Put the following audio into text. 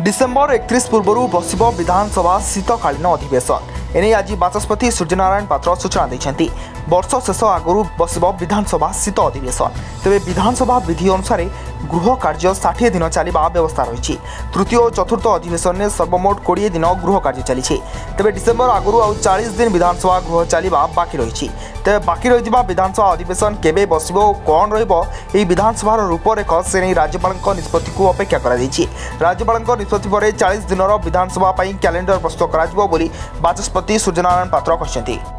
December 31 पूर्व बसिब विधानसभा शीतकालीन अधिवेशन एने आज बाचस्पति सूर्यनारायण पात्र सूचना देते वर्ष शेष आगु बसिब विधानसभा शीत अधिवेशन तेज विधानसभा विधि अनुसार गृह कार्य 60 दिन चलवा व्यवस्था रही। तृतीय और चतुर्थ अधिवेशन में सर्वमोट 20 दिन गृह कार्य चली तेज डिसेम्बर आगु आउ 40 दिन विधानसभा गृह चलवा बाकी रही। तेज बाकी रही विधानसभा अधिवेशन केबे बसिब और कौन रही विधानसभार रूपरेख से नहीं राज्यपाल निष्पत्ति को अपेक्षा कर राज्यपाल निष्पत्ति पर 40 दिन विधानसभा कैलेंडर प्रस्तुत कर बाचस्पति सूर्यनारायण पात्र कहते।